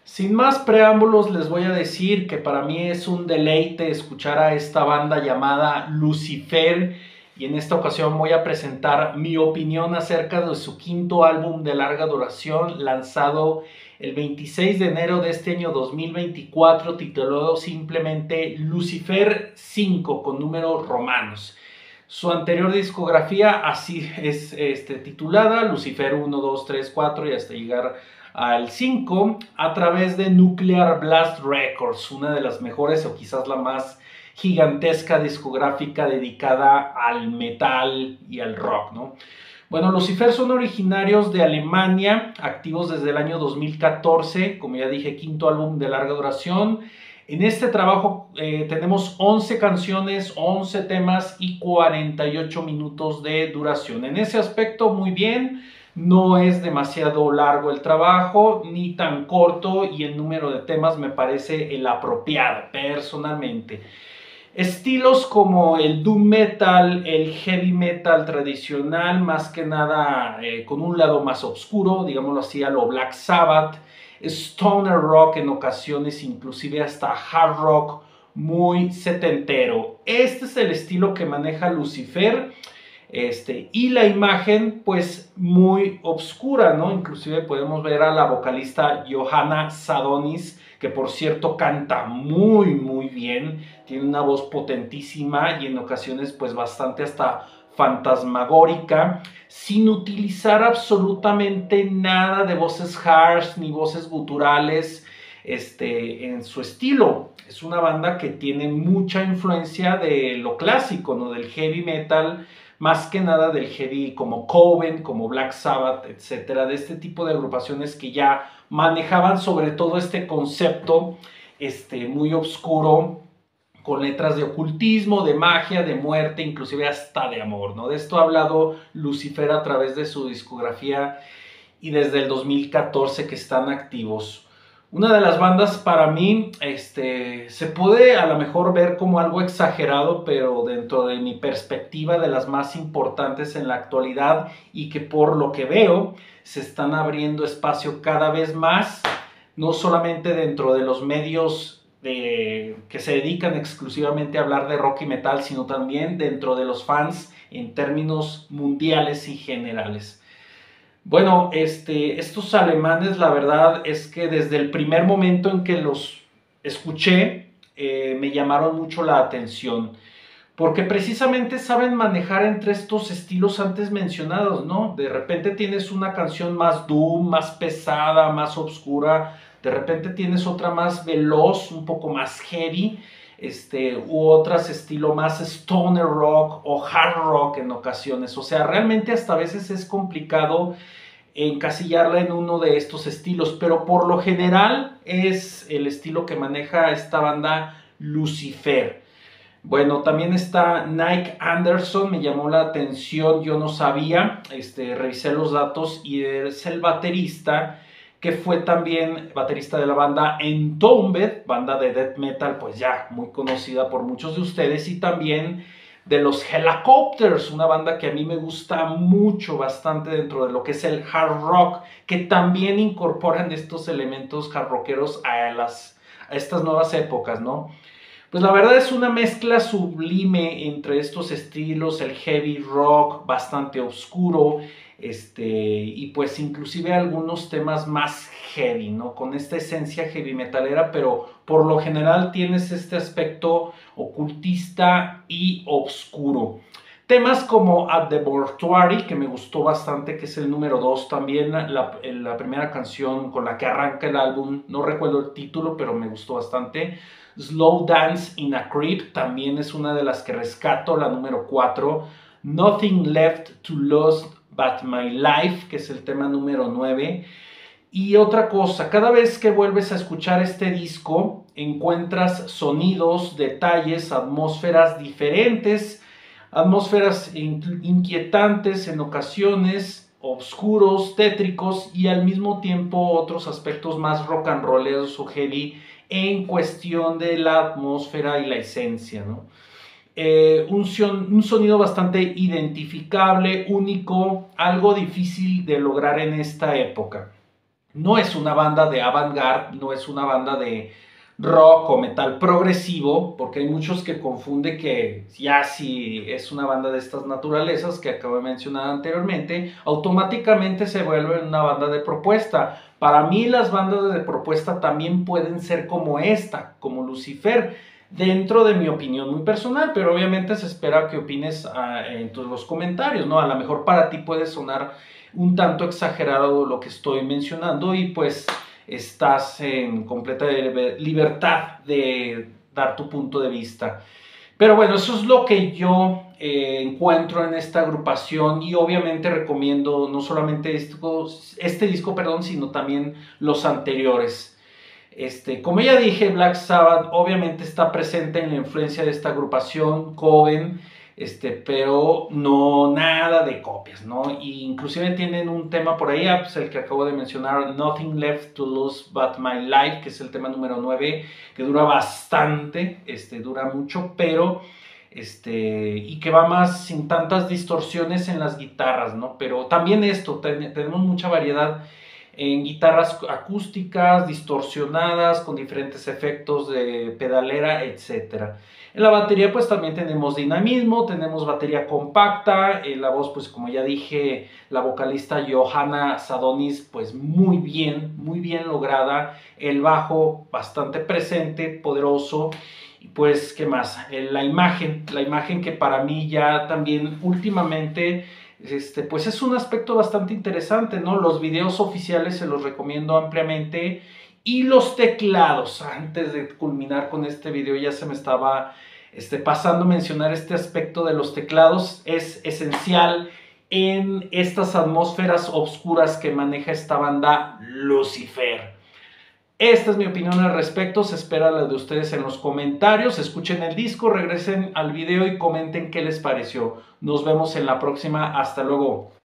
Sin más preámbulos, les voy a decir que para mí es un deleite escuchar a esta banda llamada Lucifer, y en esta ocasión voy a presentar mi opinión acerca de su quinto álbum de larga duración, lanzado el 26 de enero de este año 2024, titulado simplemente Lucifer 5 con números romanos. Su anterior discografía así es titulada Lucifer 1, 2, 3, 4 y hasta llegar al 5 a través de Nuclear Blast Records, una de las mejores o quizás la más gigantesca discográfica dedicada al metal y al rock, ¿no? Bueno, Lucifer son originarios de Alemania, activos desde el año 2014, como ya dije, quinto álbum de larga duración. En este trabajo tenemos 11 canciones, 11 temas y 48 minutos de duración. En ese aspecto, muy bien. No es demasiado largo el trabajo, ni tan corto, y el número de temas me parece el apropiado, personalmente. Estilos como el doom metal, el heavy metal tradicional, más que nada con un lado más oscuro, digámoslo así, a lo Black Sabbath, stoner rock en ocasiones, inclusive hasta hard rock muy setentero. Este es el estilo que maneja Lucifer. Y la imagen pues muy obscura, ¿no? Inclusive podemos ver a la vocalista Johanna Sadonis, que por cierto canta muy bien, tiene una voz potentísima y en ocasiones pues bastante hasta fantasmagórica, sin utilizar absolutamente nada de voces harsh ni voces guturales en su estilo. Es una banda que tiene mucha influencia de lo clásico, ¿no? Del heavy metal, más que nada del heavy como Coven, como Black Sabbath, etcétera, de este tipo de agrupaciones que ya manejaban sobre todo este concepto muy oscuro, con letras de ocultismo, de magia, de muerte, inclusive hasta de amor, ¿no? De esto ha hablado Lucifer a través de su discografía y desde el 2014 que están activos. Una de las bandas para mí se puede a lo mejor ver como algo exagerado, pero dentro de mi perspectiva de las más importantes en la actualidad y que por lo que veo se están abriendo espacio cada vez más, no solamente dentro de los medios que se dedican exclusivamente a hablar de rock y metal, sino también dentro de los fans en términos mundiales y generales. Bueno, estos alemanes, la verdad es que desde el primer momento en que los escuché, me llamaron mucho la atención, porque precisamente saben manejar entre estos estilos antes mencionados, ¿no? De repente tienes una canción más doom, más pesada, más oscura, de repente tienes otra más veloz, un poco más heavy, u otras estilo más stoner rock o hard rock en ocasiones. O sea, realmente hasta a veces es complicado encasillarla en uno de estos estilos, pero por lo general es el estilo que maneja esta banda Lucifer. Bueno, también está Nick Anderson, me llamó la atención, yo no sabía, revisé los datos y es el baterista que fue también baterista de la banda Entombed, banda de death metal pues ya muy conocida por muchos de ustedes, y también de los Hellacopters, una banda que a mí me gusta mucho, bastante dentro de lo que es el hard rock, que también incorporan estos elementos hard rockeros a estas nuevas épocas, ¿no? Pues la verdad es una mezcla sublime entre estos estilos, el heavy rock bastante oscuro, y pues inclusive algunos temas más heavy, ¿no? Con esta esencia heavy metalera, pero por lo general tienes este aspecto ocultista y oscuro. Temas como At the Mortuary, que me gustó bastante, que es el número 2 también, la primera canción con la que arranca el álbum, no recuerdo el título, pero me gustó bastante. Slow Dance in a Creep también es una de las que rescato, la número 4. Nothing Left to Lose But My Life, que es el tema número 9. Y otra cosa, cada vez que vuelves a escuchar este disco, encuentras sonidos, detalles, atmósferas diferentes, atmósferas inquietantes en ocasiones, oscuros, tétricos y al mismo tiempo otros aspectos más rock and rolleros o heavy en cuestión de la atmósfera y la esencia, ¿no? Un sonido bastante identificable, único, algo difícil de lograr en esta época. No es una banda de avant-garde, no es una banda de rock o metal progresivo, porque hay muchos que confunden que ya si es una banda de estas naturalezas que acabo de mencionar anteriormente, automáticamente se vuelve una banda de propuesta. Para mí las bandas de propuesta también pueden ser como esta, como Lucifer, dentro de mi opinión muy personal, pero obviamente se espera que opines en los comentarios, ¿no? A lo mejor para ti puede sonar un tanto exagerado lo que estoy mencionando y pues estás en completa libertad de dar tu punto de vista. Pero bueno, eso es lo que yo encuentro en esta agrupación y obviamente recomiendo no solamente este disco, perdón, sino también los anteriores. Como ya dije, Black Sabbath obviamente está presente en la influencia de esta agrupación, Coven, pero no nada de copias, ¿no? Y inclusive tienen un tema por ahí, pues el que acabo de mencionar, Nothing Left to Lose But My Life, que es el tema número 9, que dura bastante, dura mucho, pero y que va más sin tantas distorsiones en las guitarras, ¿no? Pero también tenemos mucha variedad en guitarras acústicas, distorsionadas, con diferentes efectos de pedalera, etc. En la batería pues también tenemos dinamismo, tenemos batería compacta, la voz pues como ya dije, la vocalista Johanna Sadonis pues muy bien lograda, el bajo bastante presente, poderoso. Y pues, ¿qué más? La imagen que para mí ya también últimamente pues es un aspecto bastante interesante, ¿no? Los videos oficiales se los recomiendo ampliamente y los teclados. Antes de culminar con este video ya se me estaba pasando a mencionar este aspecto de los teclados. Es esencial en estas atmósferas oscuras que maneja esta banda Lucifer. Esta es mi opinión al respecto, se espera la de ustedes en los comentarios, escuchen el disco, regresen al video y comenten qué les pareció. Nos vemos en la próxima, hasta luego.